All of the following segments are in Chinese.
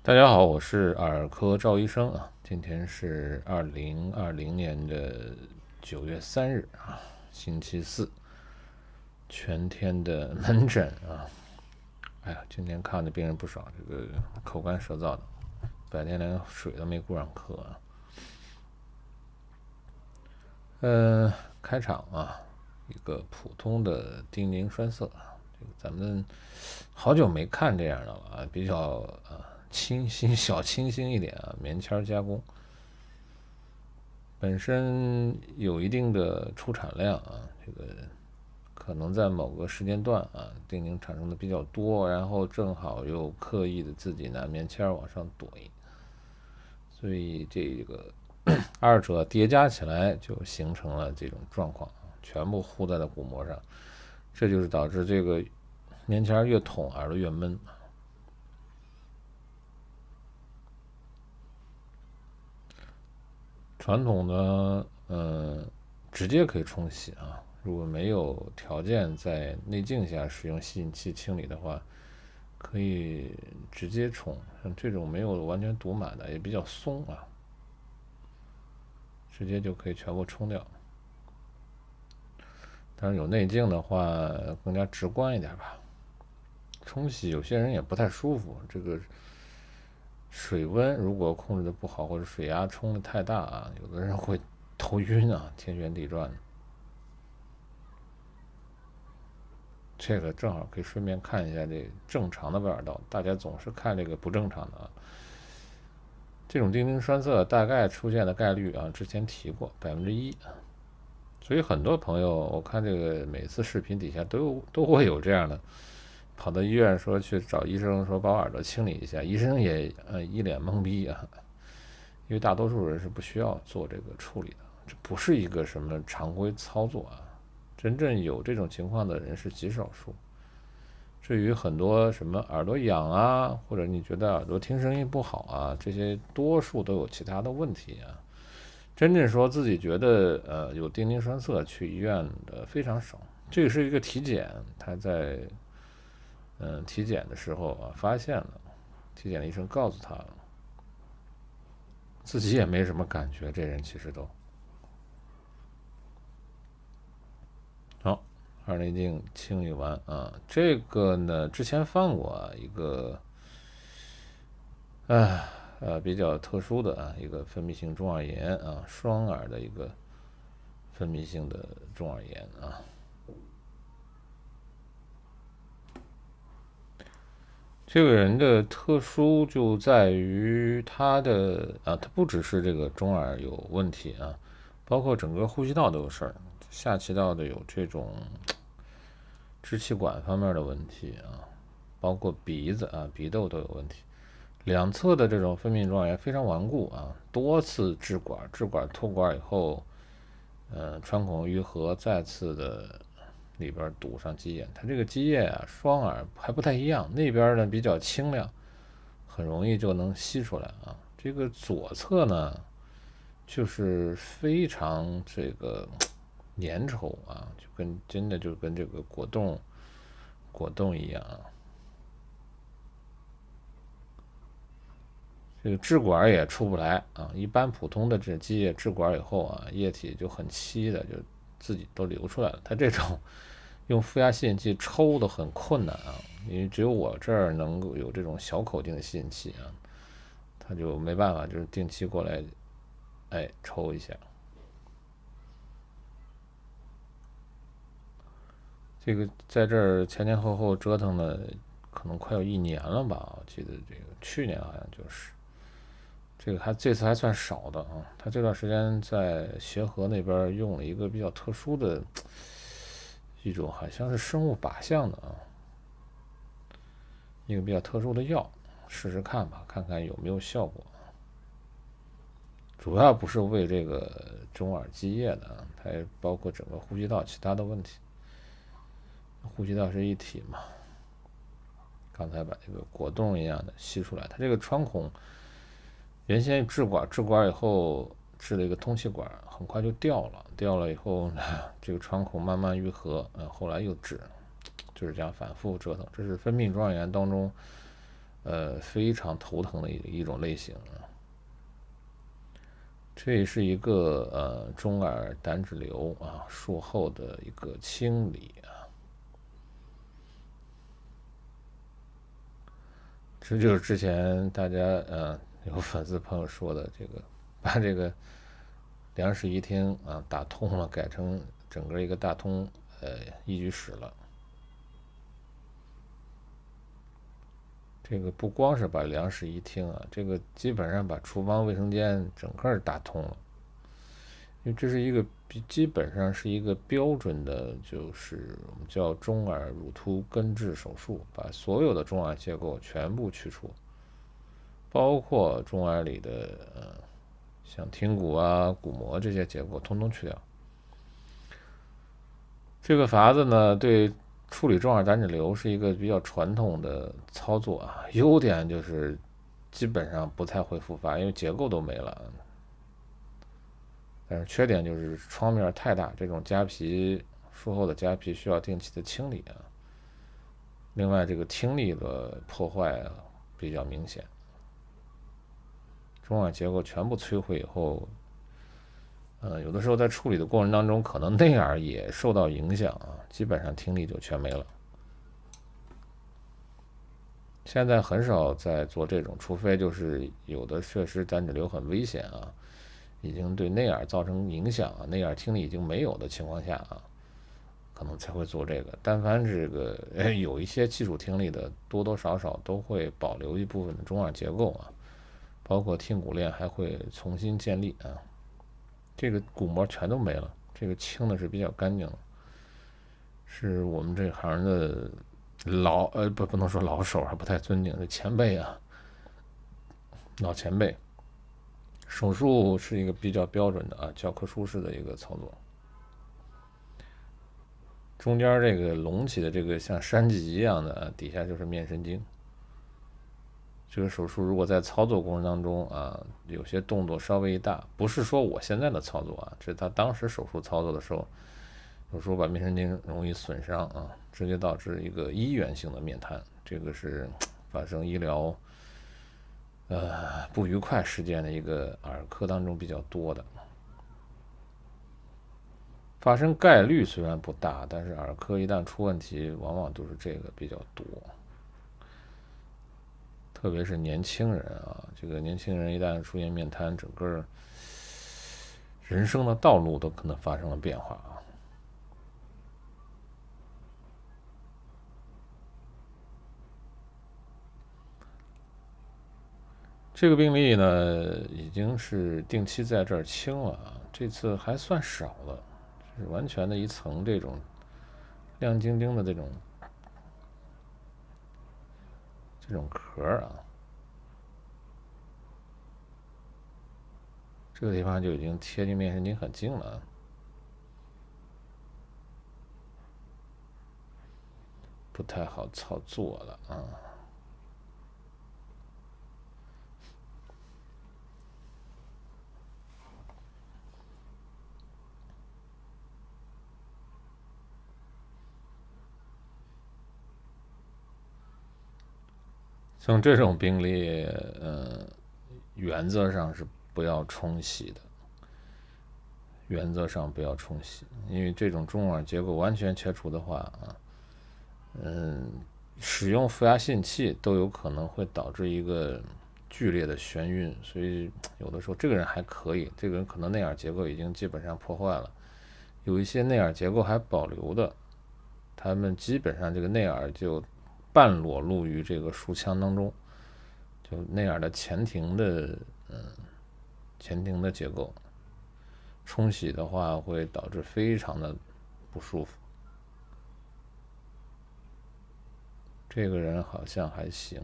大家好，我是耳科赵医生啊。今天是2020年的9月3日啊，星期四，全天的门诊啊。哎呀，今天看的病人不少，这个口干舌燥的，白天连水都没顾上喝啊。开场啊，一个普通的丁宁栓塞啊，这个咱们好久没看这样的了啊，比较清新一点啊，棉签加工。本身有一定的出产量啊，这个可能在某个时间段啊，丁宁产生的比较多，然后正好又刻意的自己拿棉签往上怼，所以这个二者叠加起来就形成了这种状况，全部糊在了鼓膜上，这就是导致这个棉签越捅耳朵越闷。传统的直接可以冲洗啊，如果没有条件在内镜下使用吸引器清理的话，可以直接冲。像这种没有完全堵满的也比较松啊，直接就可以全部冲掉。当然有内镜的话更加直观一点吧。冲洗有些人也不太舒服，这个水温如果控制的不好，或者水压冲的太大啊，有的人会头晕啊，天旋地转。这个正好可以顺便看一下这正常的外耳道，大家总是看这个不正常的啊。这种丁宁栓塞大概出现的概率啊，之前提过1%，所以很多朋友我看这个每次视频底下都会有这样的，跑到医院说去找医生说把我耳朵清理一下，医生也一脸懵逼啊，因为大多数人是不需要做这个处理的，这不是一个什么常规操作啊，真正有这种情况的人是极少数。至于很多什么耳朵痒啊，或者你觉得耳朵听声音不好啊，这些多数都有其他的问题啊。真正说自己觉得有丁宁栓塞去医院的非常少。这个是一个体检，他在体检的时候啊发现了，体检的医生告诉他了，自己也没什么感觉，这人其实都好。耳内镜清理完啊，这个呢之前放过啊一个比较特殊的啊一个分泌性中耳炎啊，双耳的一个分泌性的中耳炎啊。这个人的特殊就在于他不只是这个中耳有问题啊，包括整个呼吸道都有事儿，下气道的有这种支气管方面的问题啊，包括鼻子啊、鼻窦都有问题。两侧的这种分泌中耳炎非常顽固啊，多次置管脱管以后，穿孔愈合，再次的里边堵上积液。它这个积液啊，双耳还不太一样，那边呢比较清亮，很容易就能吸出来啊。这个左侧呢，就是非常这个粘稠啊，真的就跟这个果冻一样啊。这个支管也出不来啊，一般普通的这积液支管以后啊，液体就很稀的，就自己都流出来了。它这种用负压吸引器抽的很困难啊，因为只有我这儿能够有这种小口径的吸引器啊，它就没办法，就是定期过来，抽一下。这个在这儿前后折腾了，可能快有1年了吧，我记得这个去年好像就是。这个这次还算少的啊，他这段时间在协和那边用了一个比较特殊的一种，好像是生物靶向的啊，一个比较特殊的药，试试看吧，看看有没有效果。主要不是为这个中耳积液的，它也包括整个呼吸道其他的问题。呼吸道是一体嘛，刚才把这个果冻一样的吸出来，它这个穿孔。原先置管以后置了一个通气管，很快就掉了以后这个穿孔慢慢愈合，后来又治，就是这样反复折腾。这是分泌中耳炎当中非常头疼的一种类型。这是一个中耳胆脂瘤啊术后的一个清理啊，这就是之前大家有粉丝朋友说的这个，把这个两室一厅啊打通了，改成整个一个大通一居室了。这个不光是把两室一厅啊，这个基本上把厨房卫生间整个打通了。因为这是一个基本上是一个标准的，就是我们叫中耳乳突根治手术，把所有的中耳结构全部去除，包括中耳里的像听骨啊、骨膜这些结构，通通去掉。这个法子呢，对处理中耳胆脂瘤是一个比较传统的操作啊，优点就是基本上不太会复发，因为结构都没了。但是缺点就是创面太大，这种痂皮术后的痂皮需要定期的清理啊。另外，这个听力的破坏比较明显，中耳结构全部摧毁以后，有的时候在处理的过程当中，可能内耳也受到影响啊，基本上听力就全没了。现在很少在做这种，除非就是有的确实胆脂瘤很危险啊。已经对内耳造成影响啊，内耳听力已经没有的情况下啊，可能才会做这个。但凡这个有一些基础听力的，多多少少都会保留一部分的中耳结构啊，包括听骨链还会重新建立啊。这个骨膜全都没了，这个清的是比较干净的，是我们这行的不能说老手，还不太尊敬，这前辈啊，老前辈。手术是一个比较标准的啊，教科书式的一个操作。中间这个隆起的这个像山脊一样的底下就是面神经。这个手术如果在操作过程当中啊，有些动作稍微一大，不是说我现在的操作啊，这是他当时手术操作的时候，有时候把面神经容易损伤啊，直接导致一个医源性的面瘫，这个是发生医疗不愉快事件的一个耳科当中比较多的，发生概率虽然不大，但是耳科一旦出问题，往往都是这个比较多，特别是年轻人啊，这个年轻人一旦出现面瘫，整个人生的道路都可能发生了变化啊。这个病例呢，已经是定期在这儿清了啊，这次还算少了，是完全的一层这种亮晶晶的这种壳啊，这个地方就已经贴近面神经很近了，不太好操作了啊。像这种病例，原则上是不要冲洗的。原则上不要冲洗，因为这种中耳结构完全切除的话啊，使用负压吸引器都有可能会导致一个剧烈的眩晕，所以有的时候这个人还可以，这个人可能内耳结构已经基本上破坏了，有一些内耳结构还保留的，他们基本上这个内耳就半裸露于这个术腔当中，就内耳的前庭的结构。冲洗的话会导致非常的不舒服。这个人好像还行。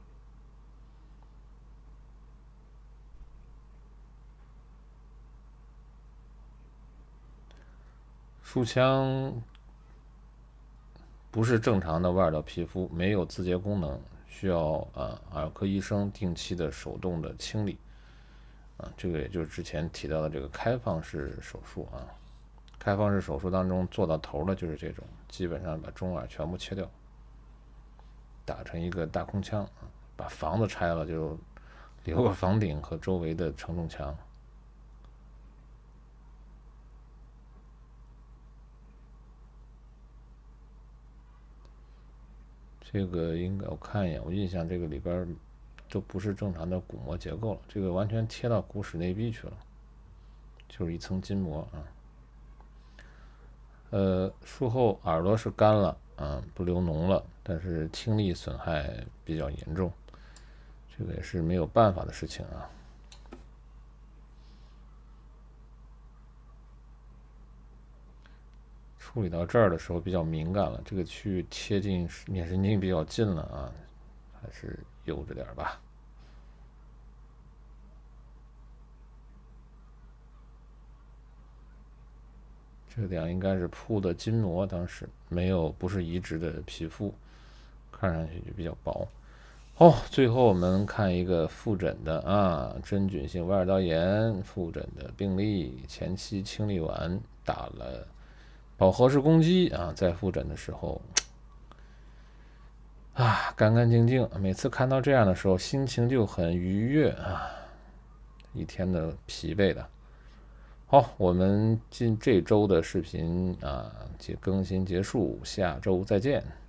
术腔不是正常的外耳道皮肤，没有自洁功能，需要耳科医生定期的手动的清理。这个也就是之前提到的这个开放式手术啊，开放式手术当中做到头的就是这种，基本上把中耳全部切掉，打成一个大空腔。 把房子拆了就留个房顶和周围的承重墙。这个应该我看一眼，我印象这个里边都不是正常的骨膜结构了，这个完全贴到骨室内壁去了，就是一层筋膜啊。术后耳朵是干了啊，不流脓了，但是听力损害比较严重，这个也是没有办法的事情啊。处理到这儿的时候比较敏感了，这个区域贴近面神经比较近了啊，还是悠着点吧。这两应该是铺的筋膜，当时不是移植的皮肤，看上去就比较薄。最后我们看一个复诊的啊，真菌性外耳道炎复诊的病例，前期清理完打了饱和式攻击啊，在复诊的时候啊，干干净净。每次看到这样的时候，心情就很愉悦啊，一天的疲惫的。我们这周的视频啊，更新结束，下周再见。